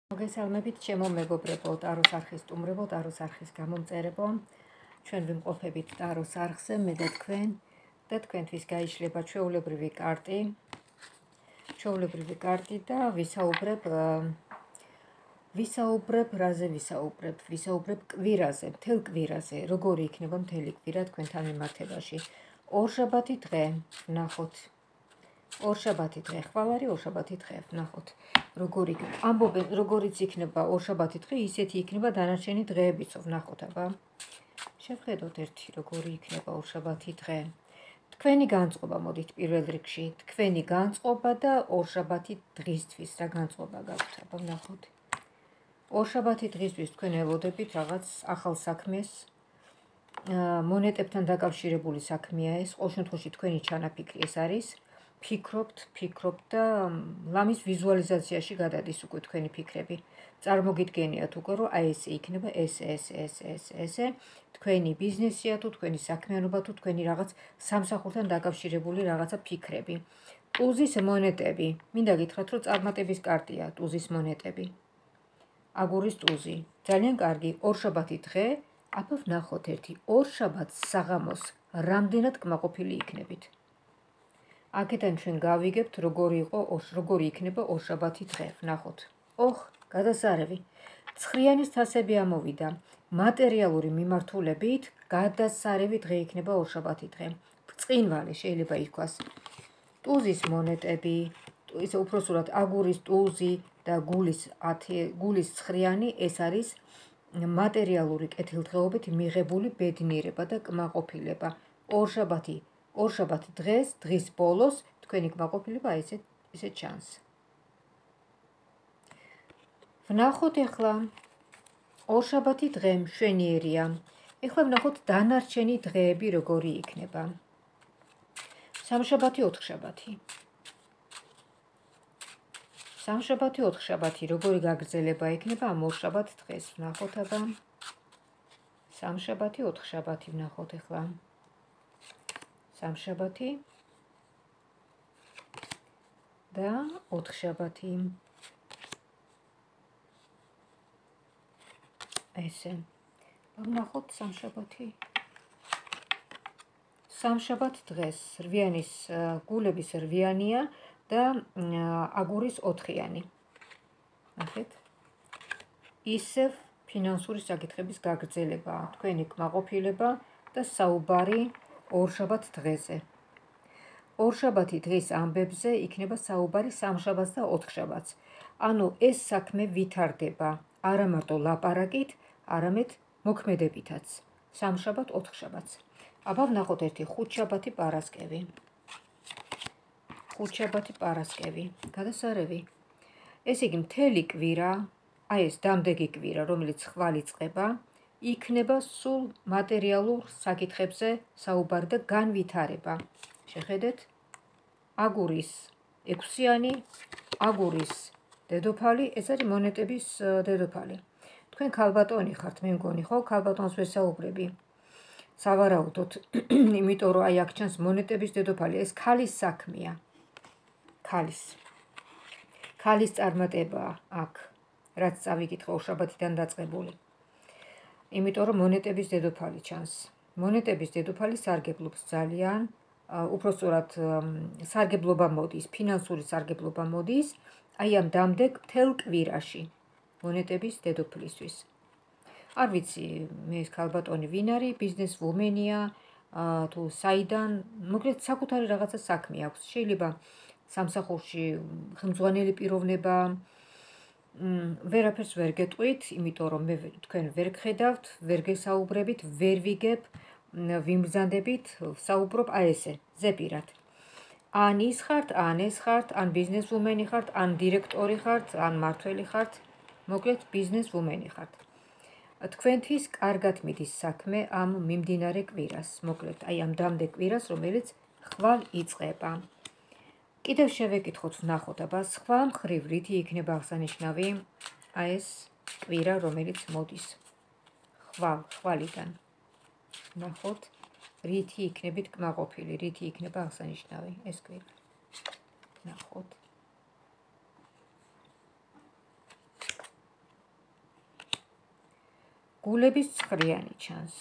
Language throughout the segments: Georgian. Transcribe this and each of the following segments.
მოგესალმებით ჩემო მეგობრებო, ტაროს არხის სტუმრებო, ტაროს არხის გამომწერებო. ჩვენ ვიმყოფებით ტაროს არხზე, მე და თქვენთვის გაიშლება ჩვეულებრივი კარტი და ვისაუბრებ რაზე ვისაუბრებ კვირაზე, მთელ კვირაზე, როგორი იქნება მთელი კვირა თქვენთან მიმართებაში. ორშაბათი დღე, ვნახოთ. ორშაბათი დღე, ხვალ არის ორშაბათი დღე, ვნახოთ. ამბობენ, როგორიც იქნება ორშაბათი დღე, ისეთი იქნება დანარჩენი დღეებიც, ვნახოთ, აბა. შევხედოთ ერთი, როგორი იქნება ორშაბათი დღე. თქვენი განწყობა, მოდით პირველ რიგში, თქვენი განწყობა და ორშაბათი დღისთვის რა განწყობა გაქვთ, აბა ვნახოთ. ორშაბათი დღისთვის თქვენ ელოდებით რაღაც ახალ საქმეს, მონეტებთან დაკავშირებული საქმეა ეს, ყოველ შემთხვევაში თქვენი ჩანაფიქრი ეს არის. ფიქრობთ და ლამის ვიზუალიზაციაში გადადის უკვე თქვენი ფიქრები. წარმოგიდგენიათ უკვე, რომ აი ესე იქნება ესე. თქვენი ბიზნესია თუ თქვენი საქმიანობა თუ თქვენი რაღაც სამსახურთან დაკავშირებული რაღაცა ფიქრები. ტუზის მონეტები. მინდა გითხრათ, რომ წარმატების კარტია ტუზის მონეტები. აგურის ტუზი. ძალიან კარგი. ორშაბათი დღე, აბა ვნახოთ ერთი. ორშაბათს საღამოს რამდენად კმაყოფილი იქნებით. აქედან ჩვენ გავიგებთ, როგორი იქნება ორშაბათი დღე, ვნახოთ. გადასარევი. ცხრიანის თასები ამოვიდა. მატერიალური მიმართულებით გადასარევი დღე იქნება ორშაბათი დღე. ბრწყინვალე შეიძლება ითქვას. ტუზის მონეტები, ისე უпроსტად აგურის ტუზი და გულის ცხრიანი, ეს არის მატერიალური კეთილდღეობით მიღებული ბედნიერება და კმაყოფილება. ორშაბათი დღის ბოლოს თქვენი კმაყოფილება ესე ჩანს. ვნახოთ ახლა. ორშაბათი დღე მშვენიერია. ახლა ვნახოთ დანარჩენი დღეები როგორი იქნება. სამშაბათი, ოთხშაბათი, როგორი გაგრძელება იქნება ამ ორშაბათ დღეს. ვნახოთ აბა. სამშაბათი, ოთხშაბათი ვნახოთ ახლა. სამშაბათი და ოთხშაბათი. ესე. ვნახოთ სამშაბათი. სამშაბათ დღეს რვიანის გულების რვიანია და აგურის ოთხიანი. ნახეთ. ისევ ფინანსური საკითხების გაგრძელება, თქვენი კმაყოფილება და საუბარი ორშაბათ დღეზე. ორშაბათი დღის ამბებზე იქნება საუბარი სამშაბათს და ოთხშაბათს. ანუ ეს საქმე ვითარდება არა მარტო ლაპარაკით, არამედ მოქმედებითაც. სამშაბათ, ოთხშაბათს. აბა ვნახოთ ერთი ხუთშაბათი პარასკევი. გადასარევი. ესე იგი მთელი კვირა, აი ეს დამდეგი კვირა, რომელიც ხვალ იწყება, იქნება სულ მატერიალურ საკითხებზე საუბარი და განვითარება. შეხედეთ. აგურის ექვსიანი, აგურის დედოფალი, ეს არის მონეტების დედოფალი. თქვენ ქალბატონი ხართ, მე მგონი, ხო? ქალბატონს ვესაუბრები. სავარაუდოდ, იმიტომ რომ აი აქ ჩანს მონეტების დედოფალი, ეს ქალის საქმეა. ქალის წარმატებაა აქ, რაც წავიკითხე ორშაბათიდან დაწყებული. იმიტომ რომ მონეტების დედოფალი ჩანს. მონეტების დედოფალი სარგებლობს ძალიან, უпроსტად სარგებლობა მოდის, ფინანსური სარგებლობა მოდის, აი ამ დამდეგ მთელ კვირაში მონეტების დედოფლისთვის. არ ვიცი, მე ეს ქალბატონი ვინ არის, ბიზნესვუმენია, თუ საიდან, მოკლედ საკუთარი რაღაცა საქმე აქვს. შეიძლება სამსახურში ხელმძღვანელი პიროვნება, ვერაფერს ვერ გეტყვით, იმიტომ რომ მე თქვენ ვერ გხედავთ, ვერ გესაუბრებით, ვერ ვიგებ, ვიმბრძანდებით, საუბრობ აი ესე, ზეპირად. ან ის ხართ, ან ეს ხართ, ან ბიზნესვუმენი ხართ, ან დირექტორი ხართ, ან მმართველი ხართ, მოკლედ ბიზნესვუმენი ხართ. თქვენთვის კარგად მიდის საქმე ამ მიმდინარე კვირას, მოკლედ აი ამ დამდეგ კვირას, რომელიც ხვალ იწყება. კიდევ შევეკითხოთ, ვნახოთ აბა სხვა მხრივ რითი იქნება აღსანიშნავი აი ეს კვირა, რომელიც მოდის ხვალიდან. ვნახოთ, რითი იქნებით კმაყოფილი, რითი იქნება აღსანიშნავი ეს კვირა. ვნახოთ. გულების ცხრიანი ჩანს.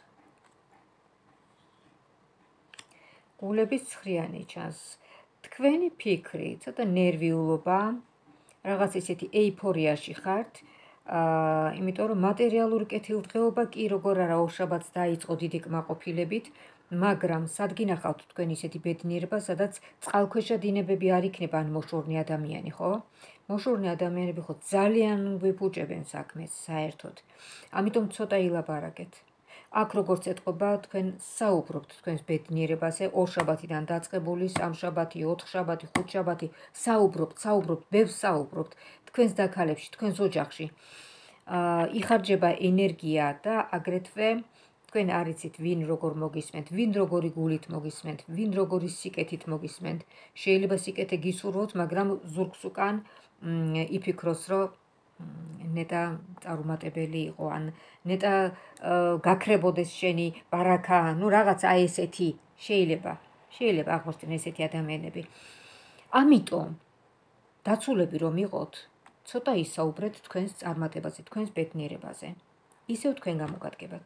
გულების ცხრიანი ჩანს. თქვენი ფიქრი, ცოტა ნერვიულობა, რაღაც ისეთი ეიფორიაში ხართ, იმიტომ რომ მატერიალური კეთილდღეობა კი როგორ არა ორშაბათს დაიწყო დიდი კმაყოფილებით, მაგრამ სად გინახავთ თქვენ ისეთი ბედნიერება, სადაც წყალქვეშა დინებები არ იქნება ან მოშორნე ადამიანი, ხო? მოშორნე ადამიანები ხო ძალიან ვიფუჭებენ საქმეს საერთოდ. ამიტომ ცოტა ილაპარაკეთ. აქ როგორც ეთყობა თქვენ საუბრობთ თქვენს ბედნიერებაზე, ორშაბათიდან დაწყებული, სამშაბათი, ოთხშაბათი, ხუთშაბათი, საუბრობთ, ბევრს საუბრობთ თქვენს დაქალებში, თქვენს ოჯახში. იხარჯება ენერგია და აგრეთვე თქვენ არ იცით ვინ როგორ მოგისმენთ, ვინ როგორი გულით მოგისმენთ, ვინ როგორი სიკეთით მოგისმენთ. შეიძლება სიკეთე გისურვოთ, მაგრამ ზურგს უკან იფიქროს, რომ ნეტა წარუმატებელი იყო, ან ნეტა გაქრებოდეს შენი ბარაკა, ნუ რაღაც აი ესეთი შეიძლება აღმოჩნდნენ ესეთი ადამიანები. ამიტომ დაცულები რომ იყოთ, ცოტა ისაუბრეთ თქვენს წარმატებაზე, თქვენს ბედნიერებაზე. ისევ თქვენ გამოგადგებათ.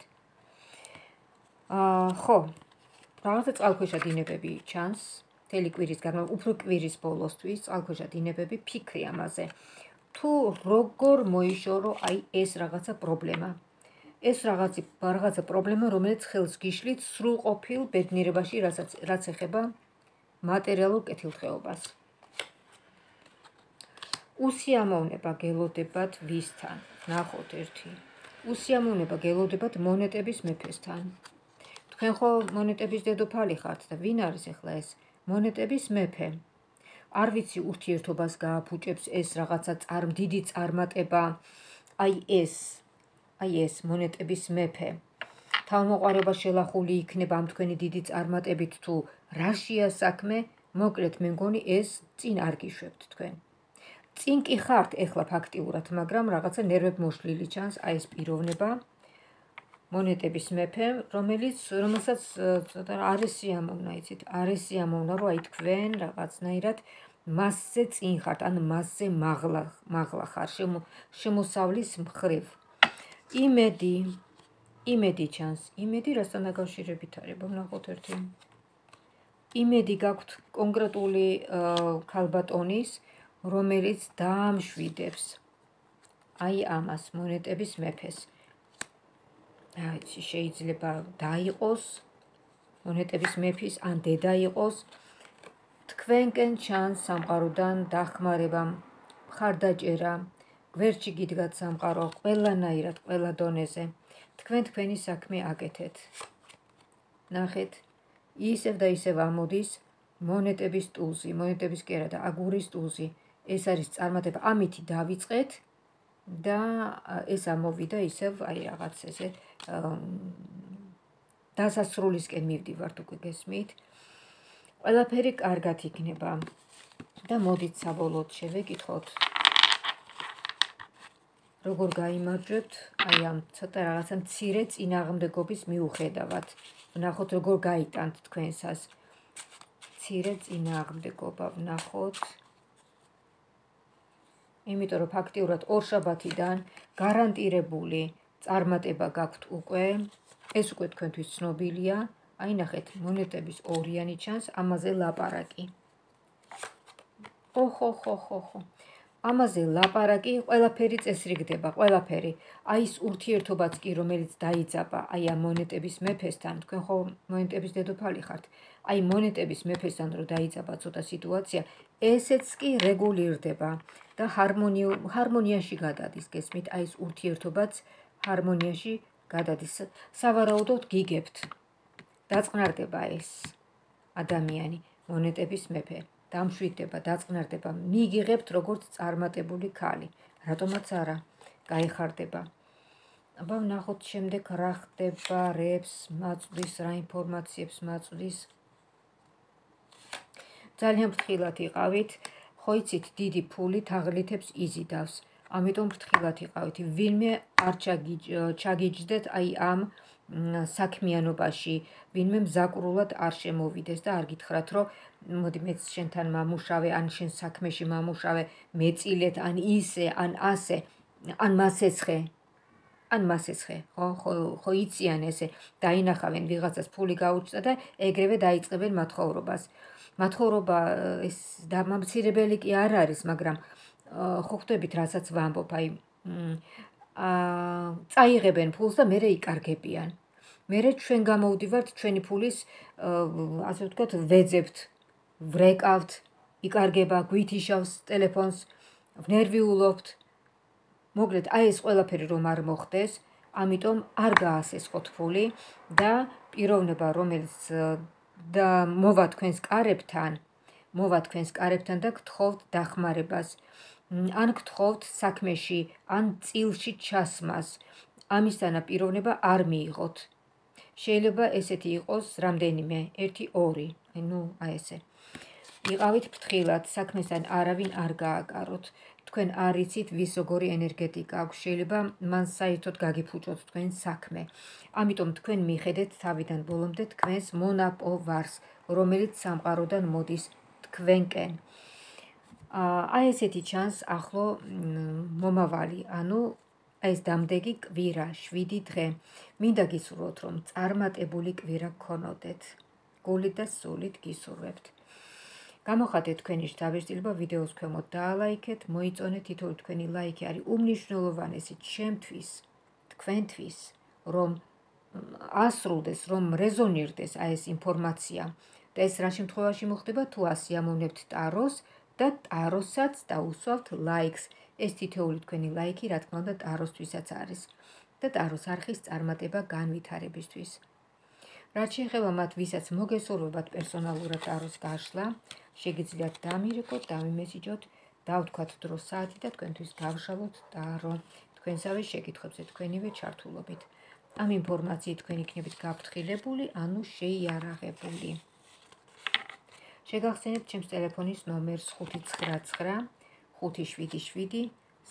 ხო, რაღაცა წყალქვეშა დინებები ჩანს, მთელი კვირის განმავლობაში, უფრო კვირის ბოლოსთვის წყალქვეშა დინებები, ფიქრი ამაზე. თუ როგორ მოიშორო აი ეს რაღაცა პრობლემა. ეს რაღაცა პრობლემა, რომელიც ხელს გიშლით სრულყოფილ ბედნიერებაში, რაც ეხება მატერიალურ კეთილდღეობას. უსიამოვნება გელოდებათ ვისთან? ნახოთ ერთი. უსიამოვნება გელოდებათ მონეტების მეფესთან. თქვენ ხო მონეტების დედოფალი ხართ და ვინ არის ახლა ეს? მონეტების მეფე. არ ვიცი ურთიერთობას გააფუჭებს ეს რაღაცა დიდი წარმატება, აი ეს მონეტების მეფე. თავმოყარება შელახული იქნება ამ თქვენი დიდი წარმატებით თუ რაშია საქმე, მოკლედ მე მგონი ეს წინ არ გიშვებთ თქვენ. წინ კი ხართ ეხლა ფაქტიურად, მაგრამ რაღაცა ნერვებ მოშლილი ჩანს აი ეს პიროვნება. მონეტების მეფე, რომელსაც არ ესიამოვნა, იცით, არ ესიამოვნა, რომ აი თქვენ რაღაცნაირად მასზე წინ ხართ, ან მასზე მაღლა ხარ, შემოსავლის მხრივ. იმედი ჩანს. იმედი რასთან დაკავშირებით არის? ვნახოთ ერთი. იმედი გაქვთ კონკრეტული ქალბატონის, რომელიც დაამშვიდებს აი ამას, მონეტების მეფეს. შეიძლება დაიყოს მონეტების მეფის, ან დედა იყოს. თქვენკენ ჩანს სამყაროდან დახმარება, მხარდაჭერა, გვერდში გიდგათ სამყარო, ყველანაირად, ყველა დონეზე. თქვენ თქვენი საქმე აკეთეთ. ნახეთ, ისევ და ისევ ამოდის მონეტების ტულზი, მონეტების კი არა და აგურის ტულზი. ეს არის წარმატება, ამითი დავიწყეთ და ეს ამოვიდა ისევ აი რაღაც ესე დასასრულისკენ მივდივართ, უკვე გესმით. ყველაფერი კარგად იქნება და მოდით საბოლოოდ შევეკითხოთ, როგორ გაიმარჯვებთ აი ამ ცოტა რაღაცა მცირე წინააღმდეგობის მიუხედავად. ვნახოთ როგორ გაიტანთ თქვენსას მცირე წინააღმდეგობა, ვნახოთ. იმიტომ რომ ფაქტიურად ორშაბათიდან გარანტირებული წარმატება გაქვთ უკვე, ეს უკვე თქვენთვის ცნობილია. აი ნახეთ, მონეტების ორიანი ჩანს, ამაზე ლაპარაკი. ხო. ამაზე ლაპარაკი, ყველაფერი წესრიგდება, ყველაფერი. აი ეს ურთიერთობაც კი, რომელიც დაიძაბა აი ამ მონეტების მეფესთან, თქვენ ხო მონეტების დედოფალი ხართ. აი მონეტების მეფესთან რო დაიძაბა ცოტა სიტუაცია, ესეც კი რეგულირდება და ჰარმონიაში გადადის, გესმით, აი ეს ურთიერთობაც ჰარმონიაში გადადის. სავარაუდოდ გიგებთ. დაწყნარდება ეს ადამიანი, მონეტების მეფე. დამშვიდდება, დაწყნარდება, მიგიღებთ როგორც წარმატებული ქალი. რატომაც არა, გაიხარდება. აბა ვნახოთ შემდეგ რა ხდება, რებს მაწვდის, რა ინფორმაციებს მაწვდის. ძალიან ფრთხილად იყავით, ხო იცით, დიდი ფული თაღლითებს იზიდავს. ამიტომ ფრთხილად იყავით, ვინმე არ ჩაგიჯდეთ აი ამ საქმიანობაში, ვინმე მზაკრულად არ შემოვიდეს და არ გითხრათ, რომ მოდი მეც შენთან მამუშავე, ან შენ საქმეში მამუშავე, მეწილეთ, ან ისე, ან ასე, ან მასეცხე. ან მასესხე, ხო იციან ესე, დაინახავენ ვიღაცას ფული გაუჩნდა და ეგრევე დაიწყებენ მათხოვრობას. მათხოვრობა ეს დამამცირებელი კი არ არის, მაგრამ ხო ხვდებით, რასაც ვამბობ, აი წაიღებენ ფულს და მერე იკარგებიან. მერე ჩვენ გამოვდივართ ჩვენი ფულის, ასე ვთქვათ, ვეძებთ, ვრეკავთ, იკარგება, გვითიშავს ტელეფონს, ვნერვიულობთ. მოკლედ, აი ეს ყველაფერი რომ არ მოხდეს, ამიტომ არ გაასესხოთ ფული და პიროვნება, რომელიც და მოვა თქვენს კარებთან და გთხოვთ დახმარებას. ან გთხოვთ საქმეში, ან წილში ჩასმას. ამისთანა პიროვნება არ მიიღოთ. შეიძლება ესეთი იყოს რამდენიმე, 1-2, აი ესე. იყავით ფრთხილად, საქმესთან არავინ არ გააკაროთ. თქვენ არ იცით, ვის როგორი ენერგეტიკა აქვს, შეიძლება მან საერთოდ გაგიფუჭოთ თქვენ საქმე. ამიტომ თქვენ მიხედეთ თავიდან ბოლომდე თქვენს მონაპოვარს, რომელიც სამყაროდან მოდის თქვენკენ. აი ესეთი ჩანს ახლო მომავალი, ანუ ეს დამდეგი კვირა, 7 დღე. მინდა გისურვოთ, რომ წარმატებული კვირა გქონოდეთ. გულით და სულით გისურვებთ. გამოხატეთ თქვენი შთაბეჭდილება, ვიდეოს ქვემოთ დაალაიქეთ, მოიწონეთ, თითოეული თქვენი ლაიქი არის უმნიშვნელოვანესი ჩემთვის, თქვენთვის, რომ ასრულდეს, რომ რეზონირდეს აი ეს ინფორმაცია. და ეს რა შემთხვევაში მოხდება, თუ ასიამოვნებთ ტაროს და ტაროსაც დაუსვავთ ლაიქს. ეს თითოეული თქვენი ლაიქი, რა თქმა უნდა, ტაროსთვისაც არის და ტაროს არხის წარმატება განვითარებისთვის. რაც შეეხება მათ, ვისაც მოგესურვებათ პერსონალურად ტაროს გაშლა, შეგიძლიათ დამირეკოთ, დამიმესიჯოთ, დავთქვათ დრო საათი და თქვენთვის გავშალოთ ტარო. თქვენსავე შეკითხვებზე თქვენივე ჩართულობით. ამ ინფორმაციით თქვენ იქნებით გაფრთხილებული, ანუ შეიარაღებული. შეგახსენებთ ჩემს ტელეფონის ნომერს 599 577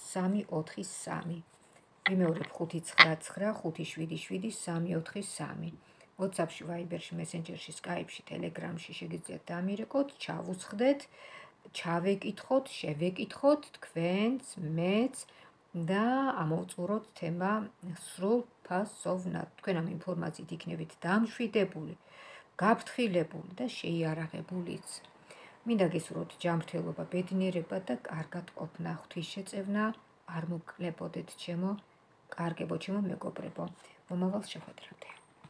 343. ვიმეორებ 599 577 343. WhatsApp-ში, Viber-ში, Messenger-ში, Skype-ში, Telegram-ში შეგიძლიათ დამირეკოთ, ჩავუსხდეთ, ჩავეკითხოთ, შევეკითხოთ თქვენს, მეც და ამოვწუროთ თემა სრულფასოვნად. თქვენ ამ ინფორმაციით იქნებით დამშვიდებული, გაფრთხილებული და შეიარაღებულიც. მინდა გისურვოთ ჯანმრთელობა, ბედნიერება და კარგად ყოფნა. ღვთისშეწევნა არ მოკლებოდეთ ჩემო კარგებო, ჩემო მეგობრებო. მომავალ შეხვედრამდე.